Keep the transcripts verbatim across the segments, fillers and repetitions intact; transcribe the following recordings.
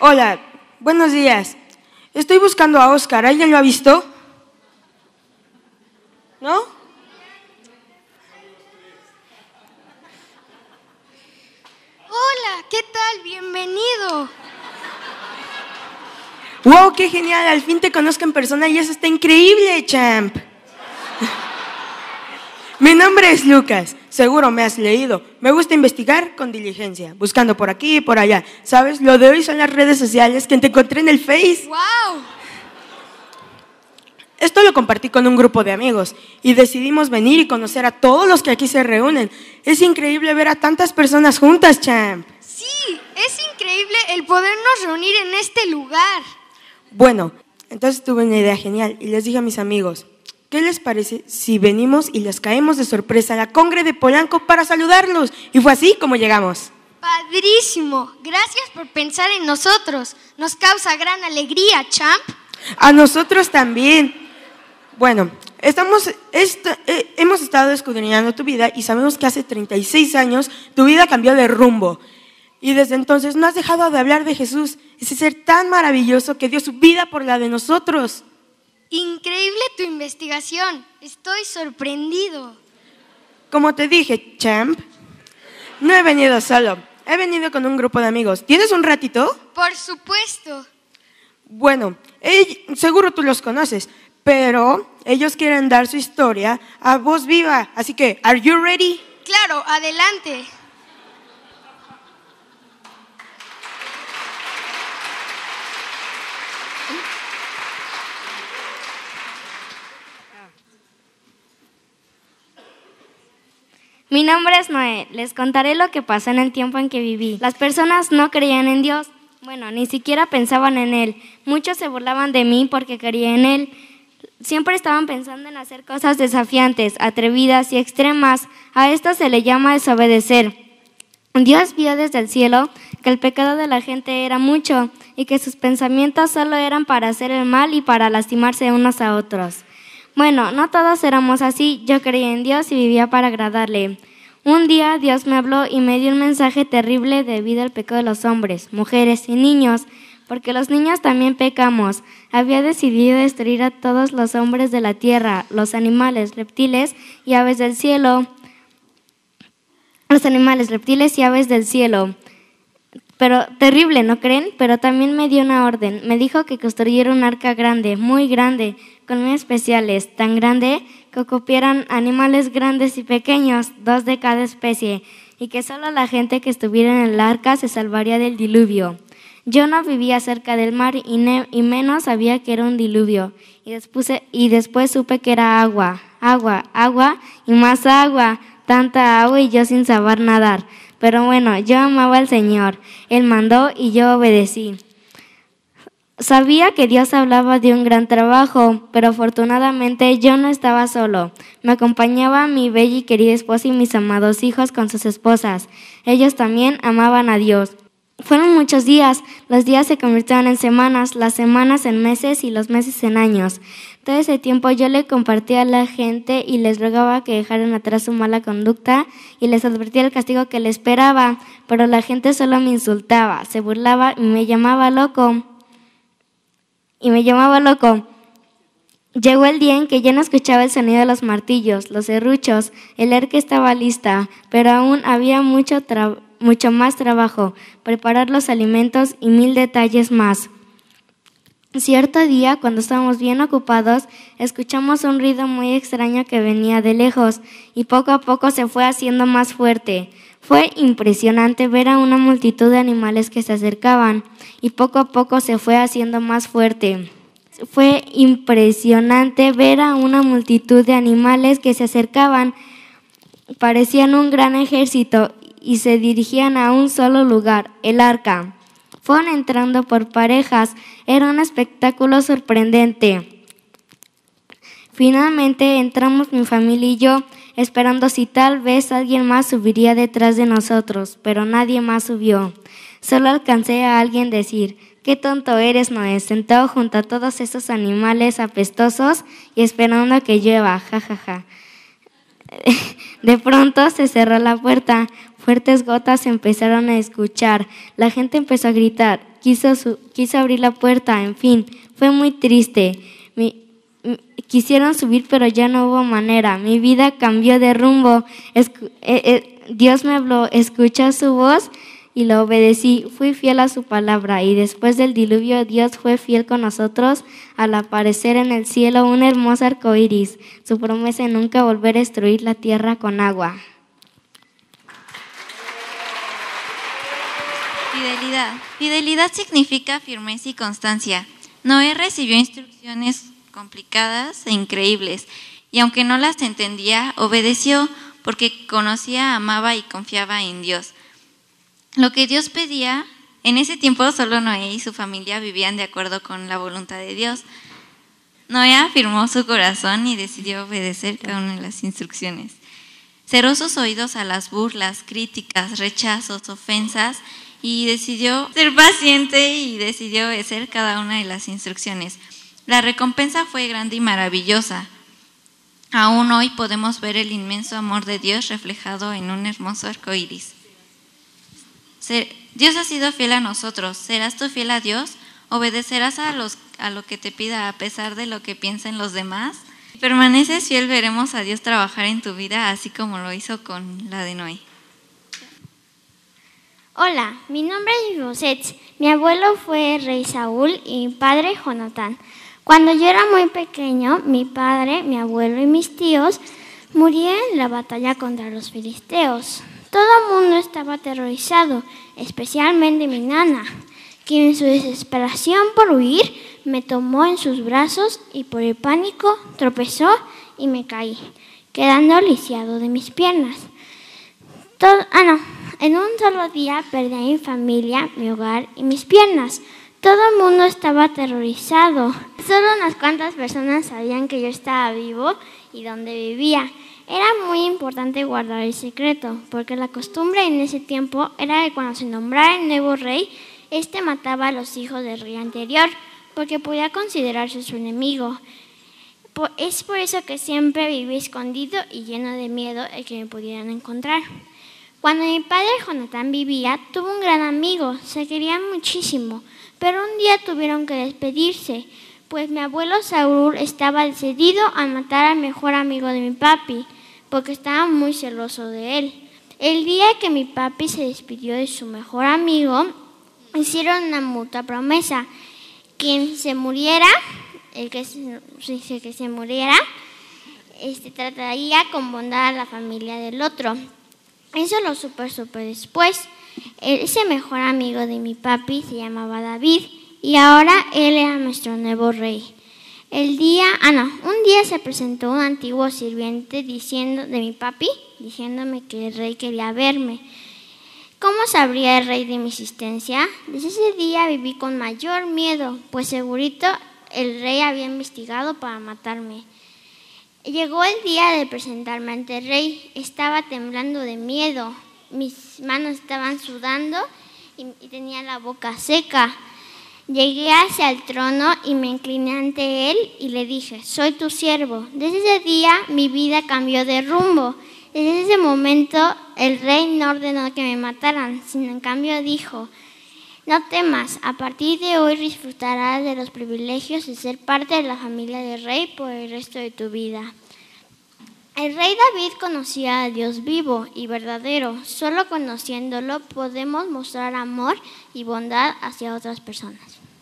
Hola, buenos días. Estoy buscando a Oscar. ¿Alguien lo ha visto? ¿No? Hola, ¿qué tal? Bienvenido. ¡Wow, qué genial! Al fin te conozco en persona y eso está increíble, champ. Mi nombre es Lucas. Seguro me has leído. Me gusta investigar con diligencia, buscando por aquí y por allá. ¿Sabes? Lo de hoy son las redes sociales que te encontré en el Face. ¡Wow! Esto lo compartí con un grupo de amigos y decidimos venir y conocer a todos los que aquí se reúnen. Es increíble ver a tantas personas juntas, champ. Sí, es increíble el podernos reunir en este lugar. Bueno, entonces tuve una idea genial y les dije a mis amigos, ¿qué les parece si venimos y les caemos de sorpresa a la Congre de Polanco para saludarlos? Y fue así como llegamos. Padrísimo. Gracias por pensar en nosotros. Nos causa gran alegría, champ. A nosotros también. Bueno, estamos, est eh, hemos estado escudriñando tu vida y sabemos que hace treinta y seis años tu vida cambió de rumbo. Y desde entonces no has dejado de hablar de Jesús, ese ser tan maravilloso que dio su vida por la de nosotros. Increíble tu investigación. Estoy sorprendido. Como te dije, champ, no he venido solo. He venido con un grupo de amigos. ¿Tienes un ratito? Por supuesto. Bueno, eh, seguro tú los conoces, pero ellos quieren dar su historia a voz viva. Así que, ¿are you ready? Claro, adelante. Mi nombre es Noé. Les contaré lo que pasó en el tiempo en que viví. Las personas no creían en Dios. Bueno, ni siquiera pensaban en Él. Muchos se burlaban de mí porque creía en Él. Siempre estaban pensando en hacer cosas desafiantes, atrevidas y extremas. A esto se le llama desobedecer. Dios vio desde el cielo que el pecado de la gente era mucho y que sus pensamientos solo eran para hacer el mal y para lastimarse unos a otros. Bueno, no todos éramos así. Yo creía en Dios y vivía para agradarle. Un día Dios me habló y me dio un mensaje terrible debido al pecado de los hombres, mujeres y niños, porque los niños también pecamos. Había decidido destruir a todos los hombres de la tierra, los animales, reptiles y aves del cielo. Los animales, reptiles y aves del cielo. Pero terrible, ¿no creen? Pero también me dio una orden. Me dijo que construyera un arca grande, muy grande, con muy especiales, tan grande que cupieran animales grandes y pequeños, dos de cada especie, y que solo la gente que estuviera en el arca se salvaría del diluvio. Yo no vivía cerca del mar y, ne- y menos sabía que era un diluvio. Y después, y después supe que era agua, agua, agua y más agua, tanta agua y yo sin saber nadar. Pero bueno, yo amaba al Señor. Él mandó y yo obedecí. Sabía que Dios hablaba de un gran trabajo, pero afortunadamente yo no estaba solo. Me acompañaba mi bella y querida esposa y mis amados hijos con sus esposas. Ellos también amaban a Dios. Fueron muchos días, los días se convirtieron en semanas, las semanas en meses y los meses en años. Todo ese tiempo yo le compartía a la gente y les rogaba que dejaran atrás su mala conducta y les advertía el castigo que les esperaba, pero la gente solo me insultaba, se burlaba y me llamaba loco. Y me llamaba loco. Llegó el día en que ya no escuchaba el sonido de los martillos, los serruchos, el arca estaba lista, pero aún había mucho trabajo. Mucho más trabajo, preparar los alimentos y mil detalles más. Cierto día, cuando estábamos bien ocupados, escuchamos un ruido muy extraño que venía de lejos y poco a poco se fue haciendo más fuerte. Fue impresionante ver a una multitud de animales que se acercaban y poco a poco se fue haciendo más fuerte. Fue impresionante ver a una multitud de animales que se acercaban. Parecían un gran ejército y se dirigían a un solo lugar, el arca. Fueron entrando por parejas, era un espectáculo sorprendente. Finalmente entramos mi familia y yo, esperando si tal vez alguien más subiría detrás de nosotros, pero nadie más subió. Solo alcancé a alguien decir, «Qué tonto eres, Noé, sentado junto a todos esos animales apestosos y esperando a que llueva, jajaja». Ja, ja. De pronto se cerró la puerta. Fuertes gotas se empezaron a escuchar. La gente empezó a gritar. Quiso, su, quiso abrir la puerta. En fin, fue muy triste. Mi, mi, quisieron subir, pero ya no hubo manera. Mi vida cambió de rumbo. Escu, eh, eh, Dios me habló. Escuché su voz y lo obedecí. Fui fiel a su palabra. Y después del diluvio, Dios fue fiel con nosotros al aparecer en el cielo un hermoso arco iris. Su promesa de nunca volver a destruir la tierra con agua. Fidelidad. Fidelidad significa firmeza y constancia. Noé recibió instrucciones complicadas e increíbles, y aunque no las entendía, obedeció porque conocía, amaba y confiaba en Dios. Lo que Dios pedía, en ese tiempo solo Noé y su familia vivían de acuerdo con la voluntad de Dios. Noé afirmó su corazón y decidió obedecer cada una de las instrucciones. Cerró sus oídos a las burlas, críticas, rechazos, ofensas, y decidió ser paciente y decidió obedecer cada una de las instrucciones. La recompensa fue grande y maravillosa. Aún hoy podemos ver el inmenso amor de Dios reflejado en un hermoso arco iris. Dios ha sido fiel a nosotros. ¿Serás tú fiel a Dios? ¿Obedecerás a, los, a lo que te pida a pesar de lo que piensen los demás? Si permaneces fiel, veremos a Dios trabajar en tu vida, así como lo hizo con la de Noé. Hola, mi nombre es Mefiboset. Mi abuelo fue rey Saúl y mi padre Jonatán. Cuando yo era muy pequeño, mi padre, mi abuelo y mis tíos murieron en la batalla contra los filisteos. Todo el mundo estaba aterrorizado, especialmente mi nana, quien en su desesperación por huir me tomó en sus brazos y por el pánico tropezó y me caí, quedando lisiado de mis piernas. Todo, ah, no, en un solo día perdí a mi familia, mi hogar y mis piernas. Todo el mundo estaba aterrorizado. Solo unas cuantas personas sabían que yo estaba vivo y dónde vivía. Era muy importante guardar el secreto, porque la costumbre en ese tiempo era que cuando se nombrara el nuevo rey, este mataba a los hijos del rey anterior, porque podía considerarse su enemigo. Es por eso que siempre viví escondido y lleno de miedo de que me pudieran encontrar. Cuando mi padre Jonatán vivía, tuvo un gran amigo, se querían muchísimo, pero un día tuvieron que despedirse, pues mi abuelo Saúl estaba decidido a matar al mejor amigo de mi papi, porque estaba muy celoso de él. El día que mi papi se despidió de su mejor amigo, hicieron una mutua promesa: quien se muriera, el que se, que se muriera, este, trataría con bondad a la familia del otro. Eso lo supe, supe después. Ese mejor amigo de mi papi se llamaba David y ahora él era nuestro nuevo rey. El día, ah no, un día se presentó un antiguo sirviente diciendo de mi papi, diciéndome que el rey quería verme. ¿Cómo sabría el rey de mi existencia? Desde ese día viví con mayor miedo, pues segurito el rey había investigado para matarme. Llegó el día de presentarme ante el rey. Estaba temblando de miedo. Mis manos estaban sudando y, y tenía la boca seca. Llegué hacia el trono y me incliné ante él y le dije: soy tu siervo. Desde ese día mi vida cambió de rumbo. Desde ese momento el rey no ordenó que me mataran, sino en cambio dijo: no temas, a partir de hoy disfrutarás de los privilegios de ser parte de la familia del rey por el resto de tu vida. El rey David conocía a Dios vivo y verdadero. Solo conociéndolo podemos mostrar amor y bondad hacia otras personas.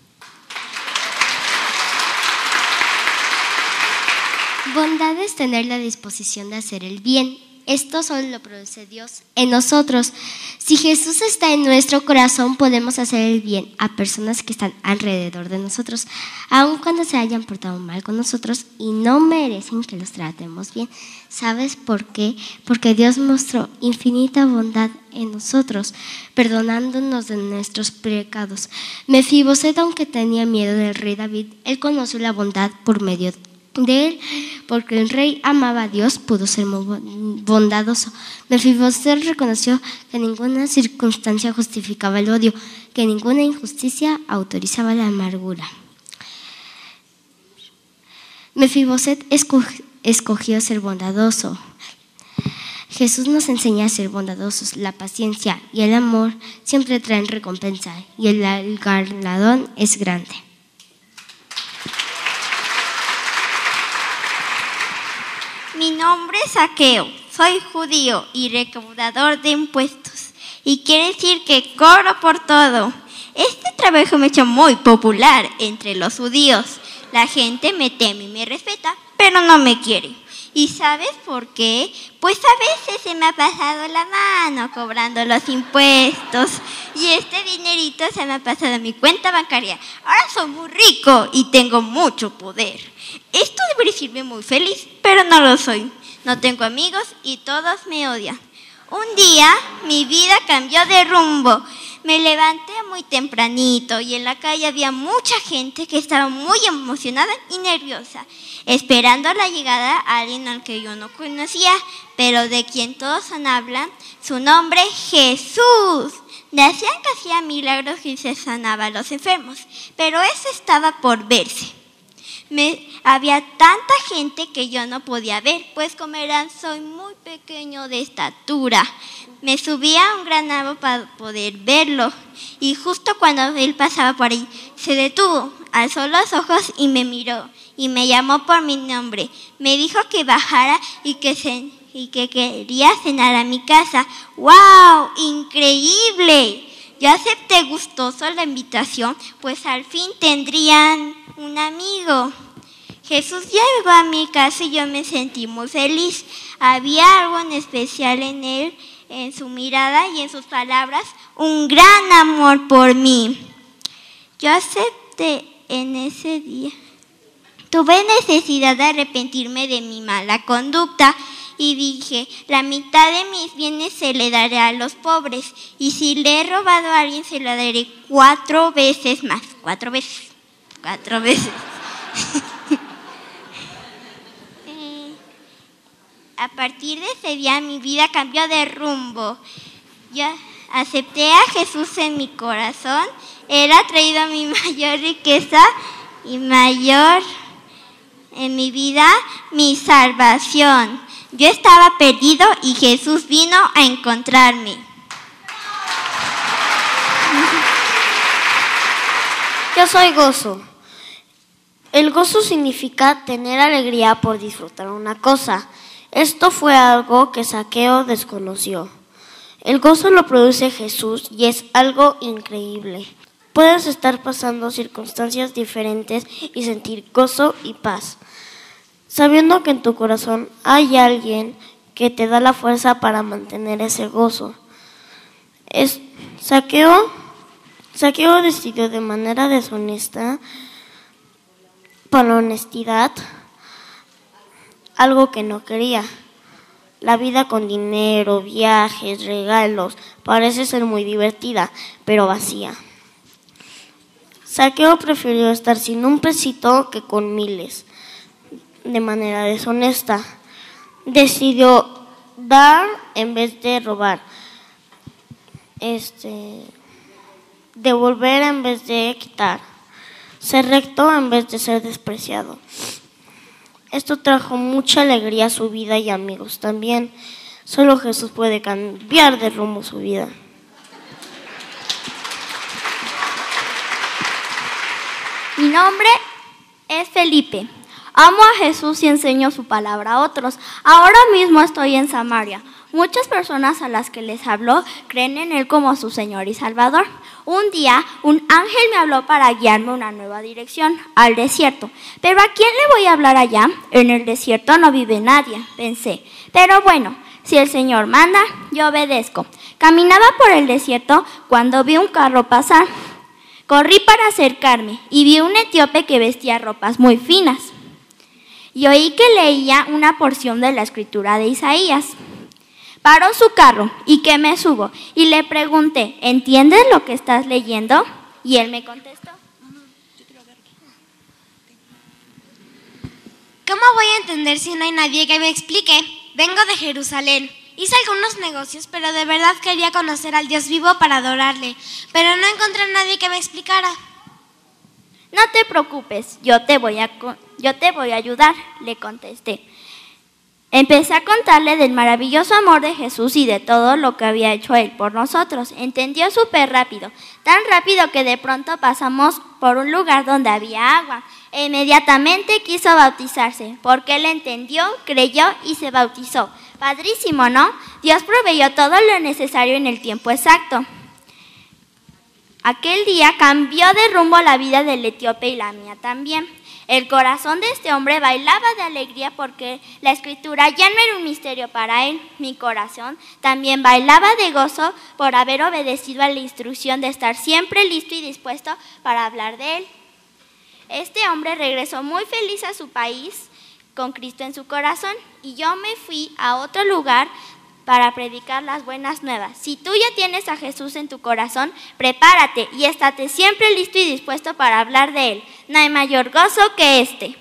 Bondad es tener la disposición de hacer el bien. Esto solo lo produce Dios en nosotros. Si Jesús está en nuestro corazón, podemos hacer el bien a personas que están alrededor de nosotros, aun cuando se hayan portado mal con nosotros y no merecen que los tratemos bien. ¿Sabes por qué? Porque Dios mostró infinita bondad en nosotros, perdonándonos de nuestros pecados. Mefiboset, aunque tenía miedo del rey David, él conoció la bondad por medio de de él, porque el rey amaba a Dios, pudo ser bondadoso. Mefiboset reconoció que ninguna circunstancia justificaba el odio, que ninguna injusticia autorizaba la amargura. Mefiboset escogió ser bondadoso. Jesús nos enseña a ser bondadosos. La paciencia y el amor siempre traen recompensa y el galardón es grande. Mi nombre es Zaqueo, soy judío y recaudador de impuestos. Y quiere decir que cobro por todo. Este trabajo me ha hecho muy popular entre los judíos. La gente me teme y me respeta, pero no me quiere. ¿Y sabes por qué? Pues a veces se me ha pasado la mano cobrando los impuestos y este dinerito se me ha pasado a mi cuenta bancaria. Ahora soy muy rico y tengo mucho poder. Esto debería decirme muy feliz, pero no lo soy. No tengo amigos y todos me odian. Un día mi vida cambió de rumbo. Me levanté muy tempranito y en la calle había mucha gente que estaba muy emocionada y nerviosa, esperando la llegada a alguien al que yo no conocía, pero de quien todos hablan, su nombre Jesús. Decían que hacía milagros y se sanaba a los enfermos, pero eso estaba por verse. Me, había tanta gente que yo no podía ver, pues como eran, soy muy pequeño de estatura. Me subí a un gran árbol para poder verlo y justo cuando él pasaba por ahí, se detuvo, alzó los ojos y me miró y me llamó por mi nombre. Me dijo que bajara y que, se, y que quería cenar a mi casa. ¡Wow! ¡Increíble! Yo acepté gustoso la invitación, pues al fin tendrían un amigo. Jesús llegó a mi casa y yo me sentí muy feliz. Había algo en especial en él, en su mirada y en sus palabras, un gran amor por mí. Yo acepté en ese día. Tuve necesidad de arrepentirme de mi mala conducta y dije, la mitad de mis bienes se le daré a los pobres y si le he robado a alguien se lo daré cuatro veces más. Cuatro veces. Cuatro veces. eh, a partir de ese día mi vida cambió de rumbo. Yo acepté a Jesús en mi corazón. Él ha traído mi mayor riqueza y mayor en mi vida mi salvación. Yo estaba perdido y Jesús vino a encontrarme. Yo soy gozo. El gozo significa tener alegría por disfrutar una cosa. Esto fue algo que Zaqueo desconoció. El gozo lo produce Jesús y es algo increíble. Puedes estar pasando circunstancias diferentes y sentir gozo y paz, sabiendo que en tu corazón hay alguien que te da la fuerza para mantener ese gozo. Es, Zaqueo, Zaqueo decidió de manera deshonesta, por la honestidad, algo que no quería. La vida con dinero, viajes, regalos, parece ser muy divertida, pero vacía. Zaqueo prefirió estar sin un pesito que con miles. De manera deshonesta, decidió dar en vez de robar, este, devolver en vez de quitar, ser recto en vez de ser despreciado. Esto trajo mucha alegría a su vida y amigos también. Solo Jesús puede cambiar de rumbo su vida. Mi nombre es Felipe. Amo a Jesús y enseño su palabra a otros. Ahora mismo estoy en Samaria. Muchas personas a las que les hablo creen en Él como su Señor y Salvador. Un día, un ángel me habló para guiarme a una nueva dirección, al desierto. ¿Pero a quién le voy a hablar allá? En el desierto no vive nadie, pensé. Pero bueno, si el Señor manda, yo obedezco. Caminaba por el desierto cuando vi un carro pasar. Corrí para acercarme y vi un etíope que vestía ropas muy finas. Y oí que leía una porción de la escritura de Isaías. Paró su carro y que me subo y le pregunté, ¿entiendes lo que estás leyendo? Y él me contestó. ¿Cómo voy a entender si no hay nadie que me explique? Vengo de Jerusalén. Hice algunos negocios, pero de verdad quería conocer al Dios vivo para adorarle. Pero no encontré a nadie que me explicara. No te preocupes, yo te voy a, yo te voy a ayudar, le contesté. Empecé a contarle del maravilloso amor de Jesús y de todo lo que había hecho Él por nosotros. Entendió súper rápido, tan rápido que de pronto pasamos por un lugar donde había agua. E inmediatamente quiso bautizarse, porque Él entendió, creyó y se bautizó. Padrísimo, ¿no? Dios proveyó todo lo necesario en el tiempo exacto. Aquel día cambió de rumbo la vida del etíope y la mía también. El corazón de este hombre bailaba de alegría porque la escritura ya no era un misterio para él. Mi corazón también bailaba de gozo por haber obedecido a la instrucción de estar siempre listo y dispuesto para hablar de él. Este hombre regresó muy feliz a su país con Cristo en su corazón y yo me fui a otro lugar para predicar las buenas nuevas. Si tú ya tienes a Jesús en tu corazón, prepárate y estate siempre listo y dispuesto para hablar de Él. No hay mayor gozo que este.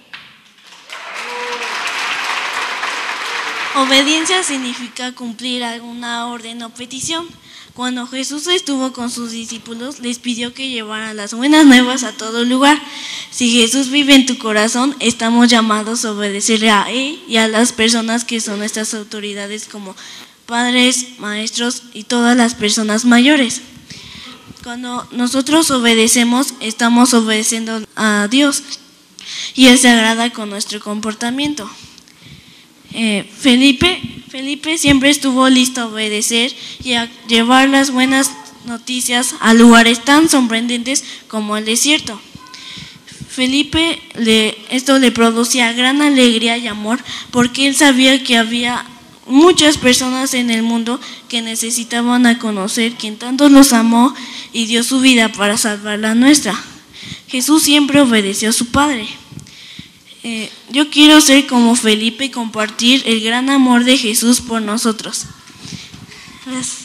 Obediencia significa cumplir alguna orden o petición. Cuando Jesús estuvo con sus discípulos, les pidió que llevaran las buenas nuevas a todo lugar. Si Jesús vive en tu corazón, estamos llamados a obedecerle a Él y a las personas que son nuestras autoridades como padres, maestros y todas las personas mayores. Cuando nosotros obedecemos, estamos obedeciendo a Dios y Él se agrada con nuestro comportamiento. Eh, Felipe, Felipe siempre estuvo listo a obedecer y a llevar las buenas noticias a lugares tan sorprendentes como el desierto. Felipe, le, esto le producía gran alegría y amor porque él sabía que había muchas personas en el mundo que necesitaban a conocer quien tanto los amó y dio su vida para salvar la nuestra. Jesús siempre obedeció a su Padre. Eh, yo quiero ser como Felipe y compartir el gran amor de Jesús por nosotros. Gracias.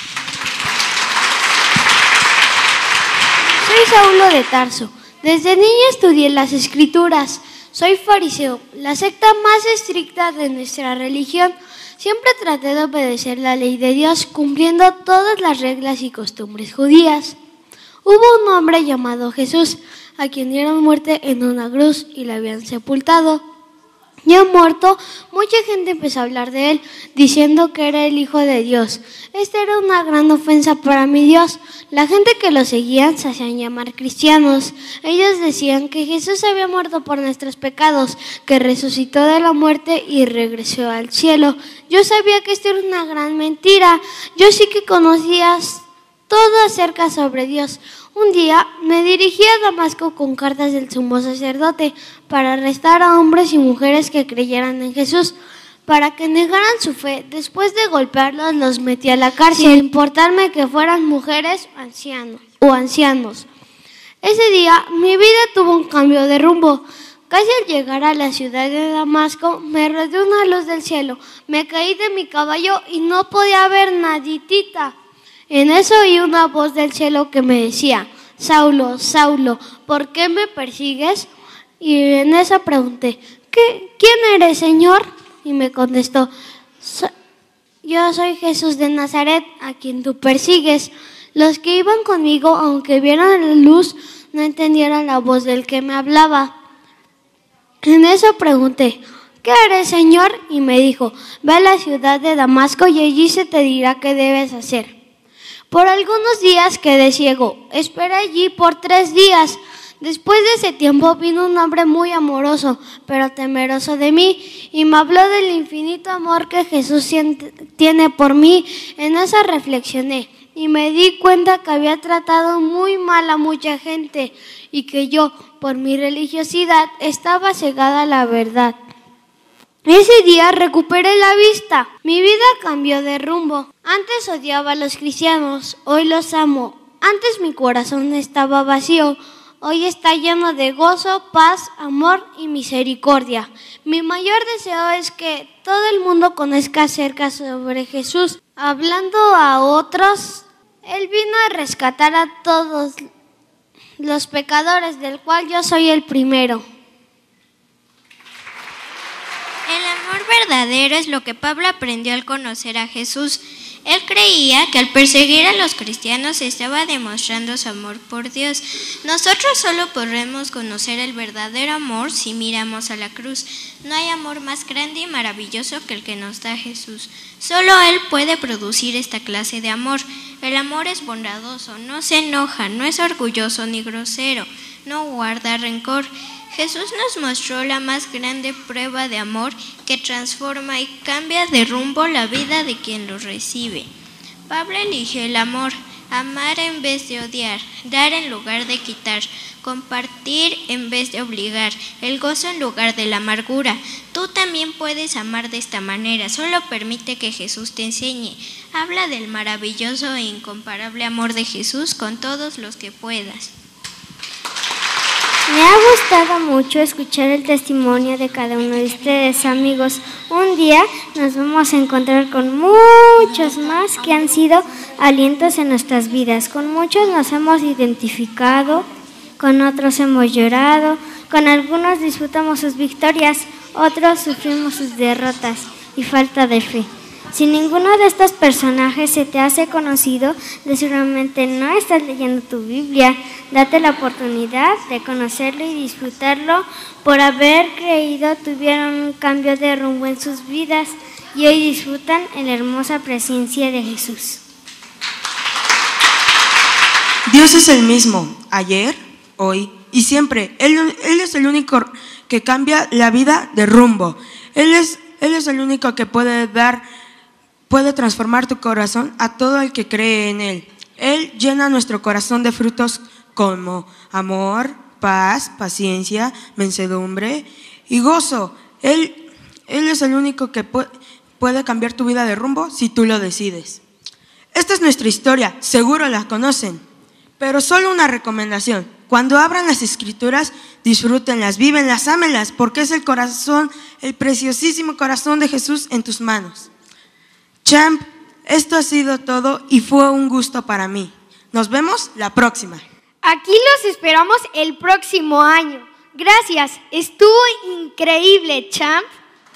Soy Saulo de Tarso. Desde niño estudié las Escrituras. Soy fariseo, la secta más estricta de nuestra religión. Siempre traté de obedecer la ley de Dios, cumpliendo todas las reglas y costumbres judías. Hubo un hombre llamado Jesús, a quien dieron muerte en una cruz y lo habían sepultado. Ya muerto, mucha gente empezó a hablar de él, diciendo que era el Hijo de Dios. Esta era una gran ofensa para mi Dios. La gente que lo seguían se hacían llamar cristianos. Ellos decían que Jesús había muerto por nuestros pecados, que resucitó de la muerte y regresó al cielo. Yo sabía que esto era una gran mentira. Yo sí que conocía todo acerca sobre Dios. Un día me dirigí a Damasco con cartas del sumo sacerdote para arrestar a hombres y mujeres que creyeran en Jesús, para que negaran su fe. Después de golpearlos, los metí a la cárcel, sin importarme que fueran mujeres ancianos, o ancianos. Ese día mi vida tuvo un cambio de rumbo. Casi al llegar a la ciudad de Damasco, me rodeó una luz del cielo. Me caí de mi caballo y no podía ver naditita. En eso oí una voz del cielo que me decía: Saulo, Saulo, ¿por qué me persigues? Y en eso pregunté: ¿Qué, ¿quién eres, Señor? Y me contestó: so, yo soy Jesús de Nazaret, a quien tú persigues. Los que iban conmigo, aunque vieron la luz, no entendieron la voz del que me hablaba. En eso pregunté: ¿qué eres, Señor? Y me dijo: ve a la ciudad de Damasco y allí se te dirá qué debes hacer. Por algunos días quedé ciego. Esperé allí por tres días. Después de ese tiempo vino un hombre muy amoroso, pero temeroso de mí, y me habló del infinito amor que Jesús tiene por mí. En eso reflexioné y me di cuenta que había tratado muy mal a mucha gente y que yo, por mi religiosidad, estaba cegada a la verdad. Ese día recuperé la vista. Mi vida cambió de rumbo. Antes odiaba a los cristianos, hoy los amo. Antes mi corazón estaba vacío, hoy está lleno de gozo, paz, amor y misericordia. Mi mayor deseo es que todo el mundo conozca acerca sobre Jesús. Hablando a otros, Él vino a rescatar a todos los pecadores, del cual yo soy el primero. El amor verdadero es lo que Pablo aprendió al conocer a Jesús. Él creía que al perseguir a los cristianos estaba demostrando su amor por Dios. Nosotros solo podremos conocer el verdadero amor si miramos a la cruz. No hay amor más grande y maravilloso que el que nos da Jesús. Solo Él puede producir esta clase de amor. El amor es bondadoso, no se enoja, no es orgulloso ni grosero, no guarda rencor. Jesús nos mostró la más grande prueba de amor que transforma y cambia de rumbo la vida de quien lo recibe. Pablo eligió el amor, amar en vez de odiar, dar en lugar de quitar, compartir en vez de obligar, el gozo en lugar de la amargura. Tú también puedes amar de esta manera, solo permite que Jesús te enseñe. Habla del maravilloso e incomparable amor de Jesús con todos los que puedas. Me ha gustado mucho escuchar el testimonio de cada uno de ustedes, amigos. Un día nos vamos a encontrar con muchos más que han sido alientos en nuestras vidas. Con muchos nos hemos identificado, con otros hemos llorado, con algunos disfrutamos sus victorias, otros sufrimos sus derrotas y falta de fe. Si ninguno de estos personajes se te hace conocido, de seguramente no estás leyendo tu Biblia. Date la oportunidad de conocerlo y disfrutarlo. Por haber creído, tuvieron un cambio de rumbo en sus vidas y hoy disfrutan en la hermosa presencia de Jesús. Dios es el mismo, ayer, hoy y siempre. Él, él es el único que cambia la vida de rumbo. Él es, él es el único que puede dar... puede transformar tu corazón a todo el que cree en Él. Él llena nuestro corazón de frutos como amor, paz, paciencia, mansedumbre y gozo. Él, él es el único que puede, puede cambiar tu vida de rumbo si tú lo decides. Esta es nuestra historia, seguro la conocen, pero solo una recomendación. Cuando abran las escrituras, disfrútenlas, vívenlas, ámenlas, porque es el corazón, el preciosísimo corazón de Jesús en tus manos. Champ, esto ha sido todo y fue un gusto para mí. Nos vemos la próxima. Aquí los esperamos el próximo año. Gracias, estuvo increíble, Champ.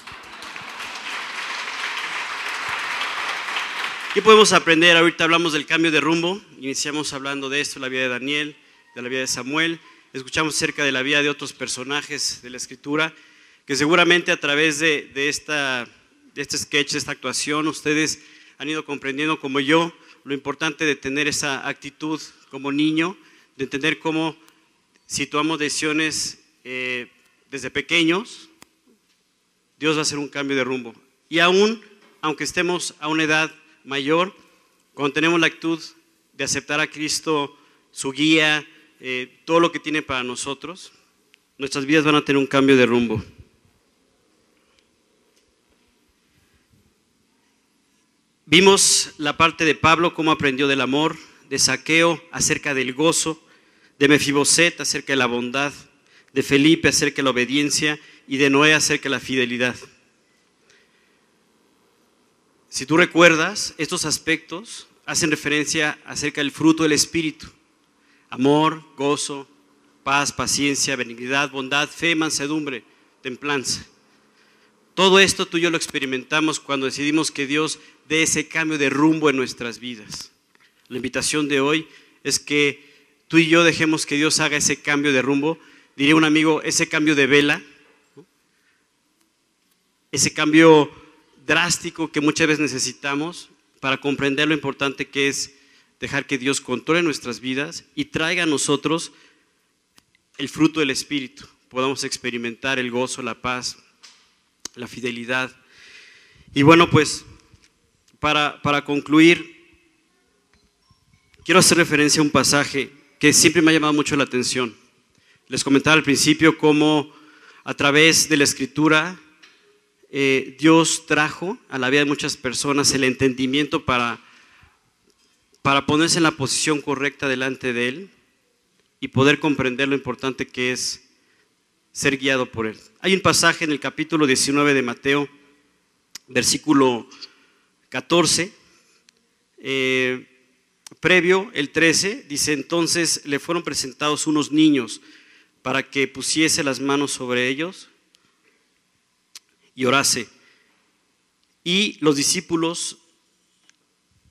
¿Qué podemos aprender? Ahorita hablamos del cambio de rumbo. Iniciamos hablando de esto, la vida de Daniel, de la vida de Samuel. Escuchamos acerca de la vida de otros personajes de la Escritura, que seguramente a través de, de esta... de este sketch, de esta actuación, ustedes han ido comprendiendo como yo lo importante de tener esa actitud como niño, de entender cómo si tomamos decisiones eh, desde pequeños, Dios va a hacer un cambio de rumbo. Y aún, aunque estemos a una edad mayor, cuando tenemos la actitud de aceptar a Cristo, su guía, eh, todo lo que tiene para nosotros, nuestras vidas van a tener un cambio de rumbo. Vimos la parte de Pablo, cómo aprendió del amor, de Zaqueo acerca del gozo, de Mefiboset acerca de la bondad, de Felipe acerca de la obediencia y de Noé acerca de la fidelidad. Si tú recuerdas, estos aspectos hacen referencia acerca del fruto del Espíritu: amor, gozo, paz, paciencia, benignidad, bondad, fe, mansedumbre, templanza. Todo esto tú y yo lo experimentamos cuando decidimos que Dios dé ese cambio de rumbo en nuestras vidas. La invitación de hoy es que tú y yo dejemos que Dios haga ese cambio de rumbo. Diría un amigo, ese cambio de vela, ¿no? Ese cambio drástico que muchas veces necesitamos para comprender lo importante que es dejar que Dios controle nuestras vidas y traiga a nosotros el fruto del Espíritu. Podamos experimentar el gozo, la paz, la fidelidad. Y bueno, pues para, para concluir, quiero hacer referencia a un pasaje que siempre me ha llamado mucho la atención. Les comentaba al principio cómo a través de la Escritura eh, Dios trajo a la vida de muchas personas el entendimiento para, para ponerse en la posición correcta delante de Él y poder comprender lo importante que es ser guiado por Él. Hay un pasaje en el capítulo diecinueve de Mateo, versículo catorce, eh, previo, el trece, dice: entonces le fueron presentados unos niños para que pusiese las manos sobre ellos y orase. Y los discípulos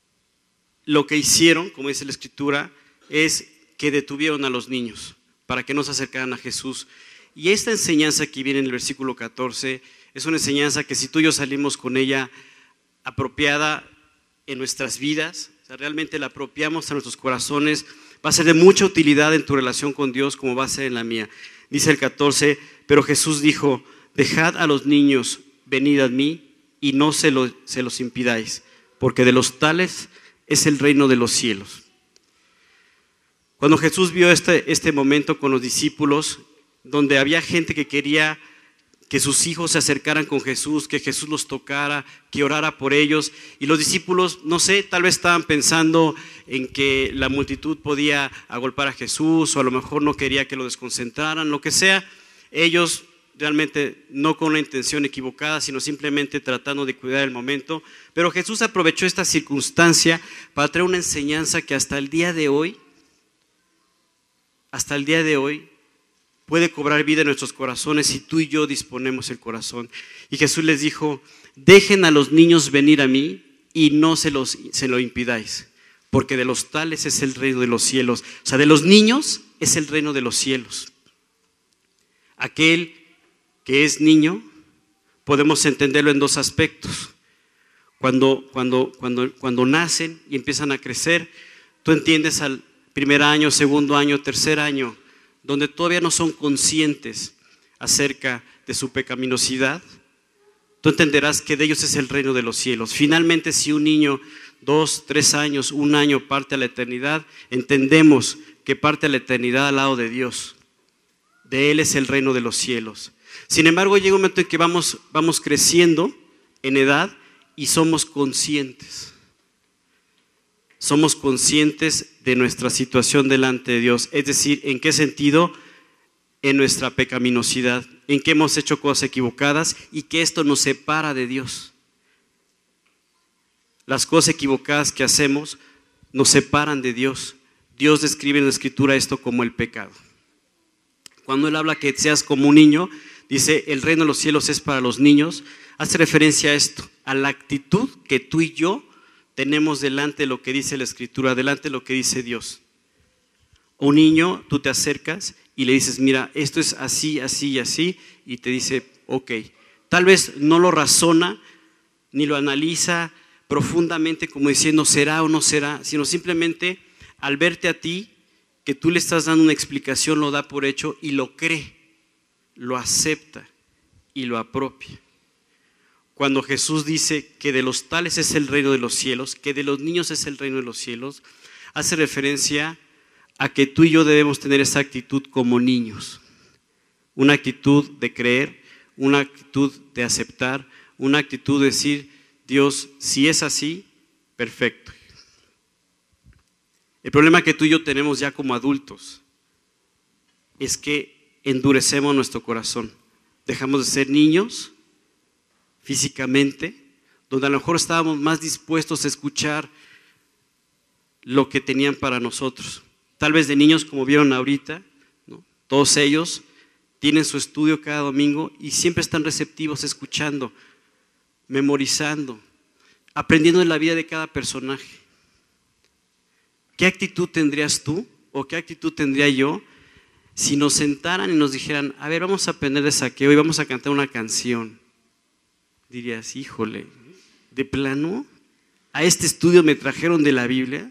lo que hicieron, como dice la Escritura, es que detuvieron a los niños para que no se acercaran a Jesús. Y esta enseñanza que viene en el versículo catorce es una enseñanza que si tú y yo salimos con ella apropiada en nuestras vidas, o sea, realmente la apropiamos a nuestros corazones, va a ser de mucha utilidad en tu relación con Dios como va a ser en la mía. Dice el catorce, pero Jesús dijo, dejad a los niños venid a mí y no se, lo, se los impidáis, porque de los tales es el reino de los cielos. Cuando Jesús vio este, este momento con los discípulos, donde había gente que quería que sus hijos se acercaran con Jesús, que Jesús los tocara, que orara por ellos, y los discípulos, no sé, tal vez estaban pensando en que la multitud podía agolpar a Jesús, o a lo mejor no quería que lo desconcentraran, lo que sea. Ellos realmente no con una intención equivocada, sino simplemente tratando de cuidar el momento, pero Jesús aprovechó esta circunstancia para traer una enseñanza que hasta el día de hoy, hasta el día de hoy, puede cobrar vida en nuestros corazones si tú y yo disponemos el corazón. Y Jesús les dijo, dejen a los niños venir a mí y no se, los, se lo impidáis, porque de los tales es el reino de los cielos. O sea, de los niños es el reino de los cielos. Aquel que es niño, podemos entenderlo en dos aspectos. Cuando, cuando, cuando, cuando nacen y empiezan a crecer, tú entiendes al primer año, segundo año, tercer año, donde todavía no son conscientes acerca de su pecaminosidad, tú entenderás que de ellos es el reino de los cielos. Finalmente, si un niño, dos, tres años, un año parte a la eternidad, entendemos que parte a la eternidad al lado de Dios. De Él es el reino de los cielos. Sin embargo, llega un momento en que vamos, vamos creciendo en edad y somos conscientes. Somos conscientes de nuestra situación delante de Dios. Es decir, ¿en qué sentido? En nuestra pecaminosidad, en que hemos hecho cosas equivocadas y que esto nos separa de Dios. Las cosas equivocadas que hacemos nos separan de Dios. Dios describe en la Escritura esto como el pecado. Cuando Él habla que seas como un niño, dice, el reino de los cielos es para los niños, hace referencia a esto, a la actitud que tú y yo tenemos delante de lo que dice la Escritura, delante de lo que dice Dios. Un niño, tú te acercas y le dices, mira, esto es así, así y así, y te dice, ok. Tal vez no lo razona, ni lo analiza profundamente como diciendo, será o no será, sino simplemente al verte a ti, que tú le estás dando una explicación, lo da por hecho y lo cree, lo acepta y lo apropia. Cuando Jesús dice que de los tales es el reino de los cielos, que de los niños es el reino de los cielos, hace referencia a que tú y yo debemos tener esa actitud como niños. Una actitud de creer, una actitud de aceptar, una actitud de decir, Dios, si es así, perfecto. El problema que tú y yo tenemos ya como adultos es que endurecemos nuestro corazón. Dejamos de ser niños físicamente, donde a lo mejor estábamos más dispuestos a escuchar lo que tenían para nosotros. Tal vez de niños, como vieron ahorita, ¿no? Todos ellos tienen su estudio cada domingo y siempre están receptivos, escuchando, memorizando, aprendiendo de la vida de cada personaje. ¿Qué actitud tendrías tú o qué actitud tendría yo si nos sentaran y nos dijeran, a ver, vamos a aprender de Zaqueo y vamos a cantar una canción? Dirías, híjole, ¿de plano? ¿A este estudio me trajeron de la Biblia?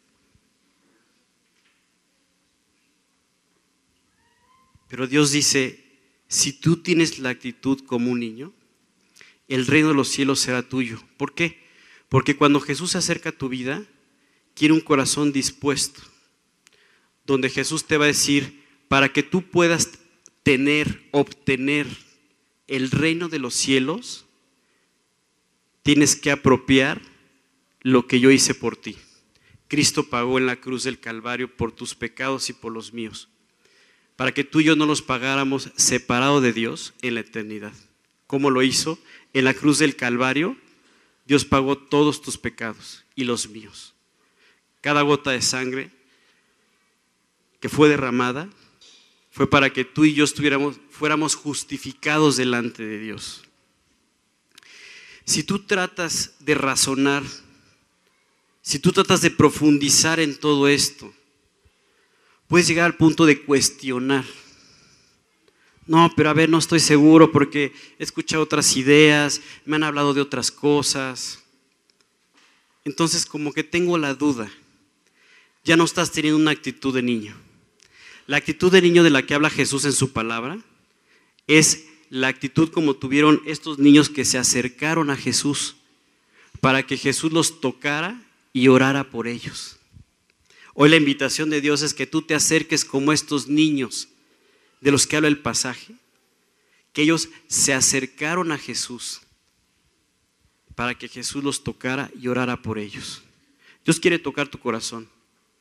Pero Dios dice, si tú tienes la actitud como un niño, el reino de los cielos será tuyo. ¿Por qué? Porque cuando Jesús se acerca a tu vida, quiere un corazón dispuesto, donde Jesús te va a decir, para que tú puedas tener, obtener el reino de los cielos, tienes que apropiar lo que yo hice por ti. Cristo pagó en la cruz del Calvario por tus pecados y por los míos, para que tú y yo no los pagáramos separado de Dios en la eternidad. ¿Cómo lo hizo? En la cruz del Calvario, Dios pagó todos tus pecados y los míos. Cada gota de sangre que fue derramada fue para que tú y yo estuviéramos, fuéramos justificados delante de Dios. Si tú tratas de razonar, si tú tratas de profundizar en todo esto, puedes llegar al punto de cuestionar. No, pero a ver, no estoy seguro porque he escuchado otras ideas, me han hablado de otras cosas. Entonces como que tengo la duda. Ya no estás teniendo una actitud de niño. La actitud de niño de la que habla Jesús en su palabra es la actitud como tuvieron estos niños que se acercaron a Jesús para que Jesús los tocara y orara por ellos. Hoy la invitación de Dios es que tú te acerques como estos niños de los que habla el pasaje, que ellos se acercaron a Jesús para que Jesús los tocara y orara por ellos. Dios quiere tocar tu corazón.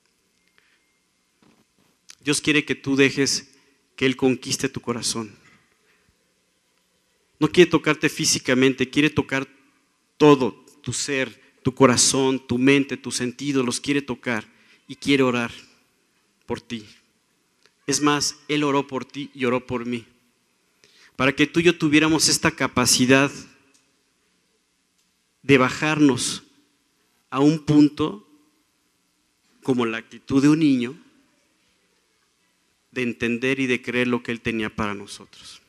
Dios quiere que tú dejes que Él conquiste tu corazón. No quiere tocarte físicamente, quiere tocar todo, tu ser, tu corazón, tu mente, tus sentidos, los quiere tocar y quiere orar por ti. Es más, Él oró por ti y oró por mí, para que tú y yo tuviéramos esta capacidad de bajarnos a un punto como la actitud de un niño, de entender y de creer lo que Él tenía para nosotros.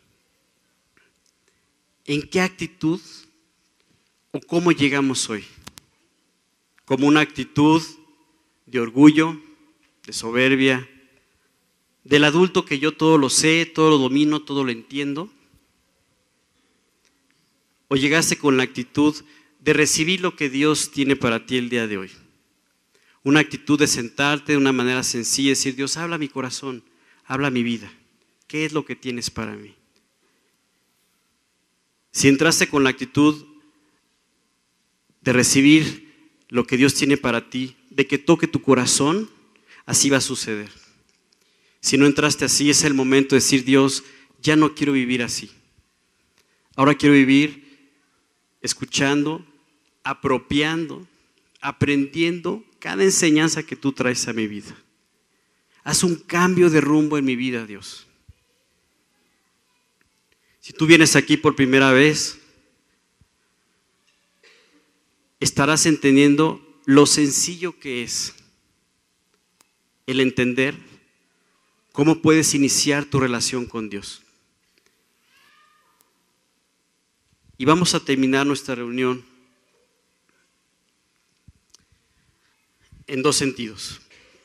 ¿En qué actitud o cómo llegamos hoy? ¿Como una actitud de orgullo, de soberbia, del adulto que yo todo lo sé, todo lo domino, todo lo entiendo? ¿O llegaste con la actitud de recibir lo que Dios tiene para ti el día de hoy? Una actitud de sentarte de una manera sencilla y decir: Dios, habla mi corazón, habla mi vida. ¿Qué es lo que tienes para mí? Si entraste con la actitud de recibir lo que Dios tiene para ti, de que toque tu corazón, así va a suceder. Si no entraste así, es el momento de decir: Dios, ya no quiero vivir así. Ahora quiero vivir escuchando, apropiando, aprendiendo cada enseñanza que tú traes a mi vida. Haz un cambio de rumbo en mi vida, Dios. Si tú vienes aquí por primera vez, estarás entendiendo lo sencillo que es el entender cómo puedes iniciar tu relación con Dios. Y vamos a terminar nuestra reunión en dos sentidos.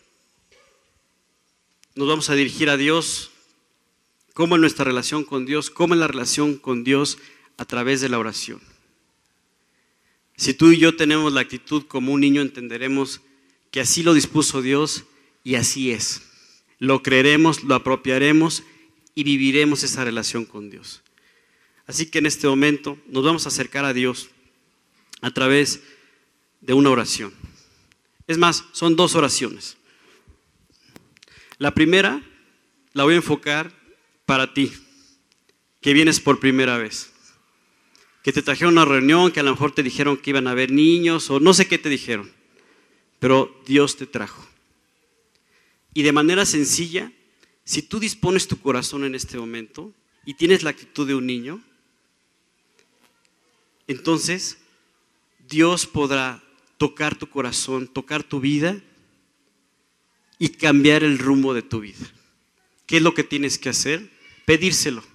Nos vamos a dirigir a Dios, cómo es nuestra relación con Dios, cómo es la relación con Dios a través de la oración. Si tú y yo tenemos la actitud como un niño, entenderemos que así lo dispuso Dios y así es. Lo creeremos, lo apropiaremos y viviremos esa relación con Dios. Así que en este momento nos vamos a acercar a Dios a través de una oración. Es más, son dos oraciones. La primera la voy a enfocar para ti, que vienes por primera vez, que te trajeron a una reunión, que a lo mejor te dijeron que iban a haber niños o no sé qué te dijeron, pero Dios te trajo. Y de manera sencilla, si tú dispones tu corazón en este momento y tienes la actitud de un niño, entonces Dios podrá tocar tu corazón, tocar tu vida y cambiar el rumbo de tu vida. ¿Qué es lo que tienes que hacer? Pedírselo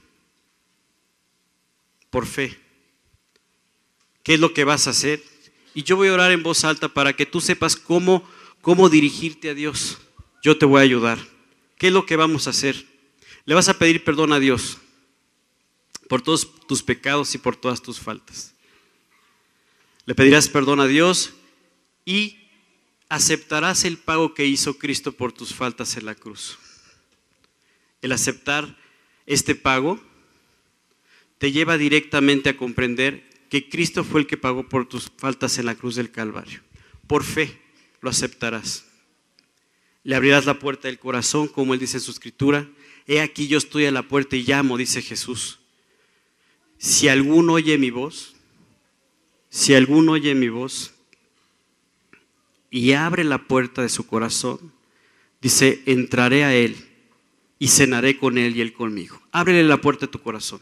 por fe. ¿Qué es lo que vas a hacer? Y yo voy a orar en voz alta para que tú sepas cómo, cómo dirigirte a Dios. Yo te voy a ayudar. ¿Qué es lo que vamos a hacer? Le vas a pedir perdón a Dios por todos tus pecados y por todas tus faltas. Le pedirás perdón a Dios y aceptarás el pago que hizo Cristo por tus faltas en la cruz. El aceptar este pago te lleva directamente a comprender que Cristo fue el que pagó por tus faltas en la cruz del Calvario. Por fe lo aceptarás. Le abrirás la puerta del corazón, como Él dice en su escritura. He aquí yo estoy a la puerta y llamo, dice Jesús. Si alguno oye mi voz, si alguno oye mi voz y abre la puerta de su corazón, dice, entraré a Él y cenaré con Él y Él conmigo. Ábrele la puerta de tu corazón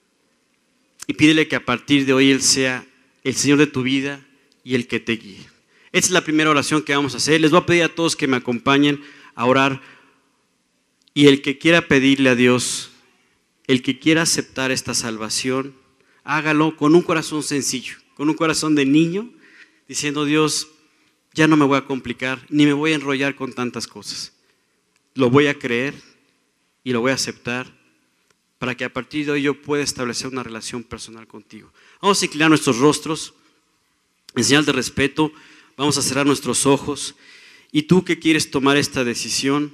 y pídele que a partir de hoy Él sea el Señor de tu vida y el que te guíe. Esta es la primera oración que vamos a hacer. Les voy a pedir a todos que me acompañen a orar. Y el que quiera pedirle a Dios, el que quiera aceptar esta salvación, hágalo con un corazón sencillo, con un corazón de niño, diciendo: Dios, ya no me voy a complicar, ni me voy a enrollar con tantas cosas. Lo voy a creer y lo voy a aceptar para que a partir de hoy yo pueda establecer una relación personal contigo. Vamos a inclinar nuestros rostros en señal de respeto, vamos a cerrar nuestros ojos. Y tú que quieres tomar esta decisión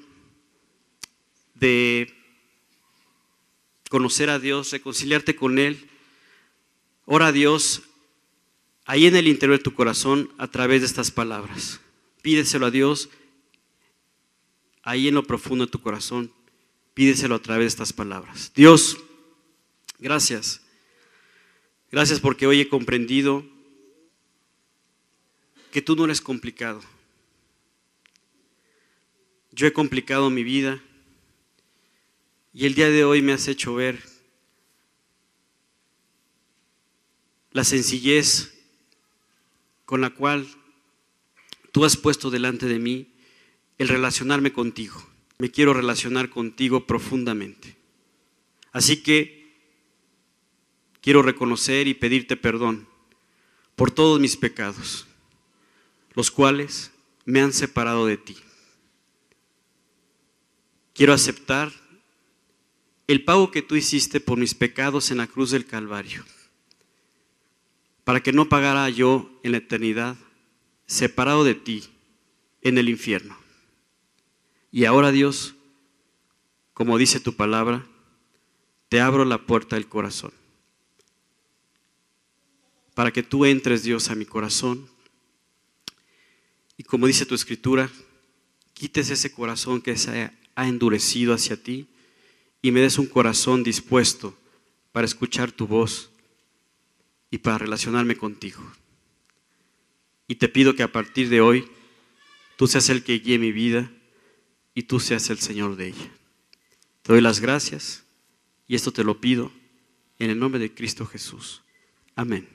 de conocer a Dios, reconciliarte con Él, ora a Dios ahí en el interior de tu corazón a través de estas palabras. Pídeselo a Dios ahí en lo profundo de tu corazón. Pídeselo a través de estas palabras. Dios, gracias. Gracias porque hoy he comprendido que tú no eres complicado. Yo he complicado mi vida y el día de hoy me has hecho ver la sencillez con la cual tú has puesto delante de mí el relacionarme contigo. Me quiero relacionar contigo profundamente. Así que quiero reconocer y pedirte perdón por todos mis pecados, los cuales me han separado de ti. Quiero aceptar el pago que tú hiciste por mis pecados en la cruz del Calvario, para que no pagara yo en la eternidad separado de ti en el infierno. Y ahora, Dios, como dice tu palabra, te abro la puerta del corazón para que tú entres, Dios, a mi corazón y, como dice tu escritura, quites ese corazón que se ha endurecido hacia ti y me des un corazón dispuesto para escuchar tu voz y para relacionarme contigo. Y te pido que a partir de hoy tú seas el que guíe mi vida y tú seas el Señor de ella. Te doy las gracias y esto te lo pido en el nombre de Cristo Jesús. Amén.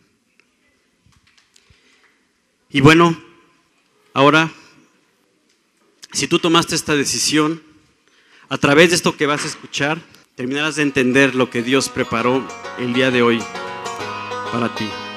Y bueno, ahora, si tú tomaste esta decisión, a través de esto que vas a escuchar, terminarás de entender lo que Dios preparó el día de hoy para ti.